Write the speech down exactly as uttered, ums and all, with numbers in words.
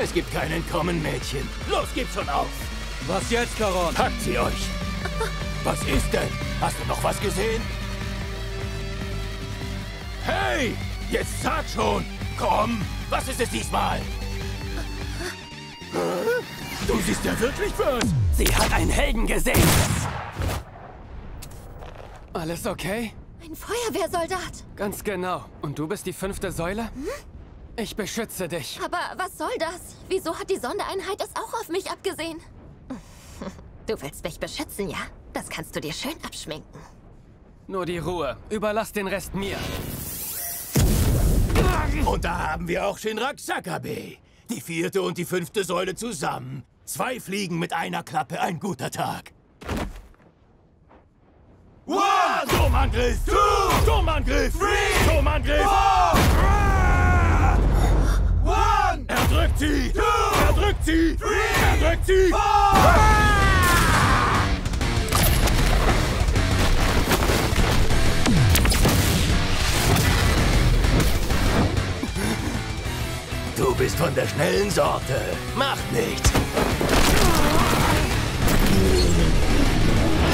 Es gibt kein Entkommen, Mädchen. Los, gib schon auf. Was jetzt, Charon? Packt sie euch. Was ist denn? Hast du noch was gesehen? Hey, jetzt sag schon. Komm, was ist es diesmal? Du siehst ja wirklich was. Sie hat einen Helden gesehen. Alles okay? Ein Feuerwehrsoldat. Ganz genau. Und du bist die fünfte Säule? Hm? Ich beschütze dich. Aber was soll das? Wieso hat die Sondereinheit es auch auf mich abgesehen? Du willst mich beschützen, ja? Das kannst du dir schön abschminken. Nur die Ruhe. Überlass den Rest mir. Und da haben wir auch Shinrak Sakabe. Die vierte und die fünfte Säule zusammen. Zwei Fliegen mit einer Klappe, ein guter Tag. One! Sturmangriff! Two! Sturmangriff! Three! Sturmangriff! Four! One! Er drückt sie! Two! Er drückt sie! Three! Er drückt sie! Four! Du bist von der schnellen Sorte. Macht nichts.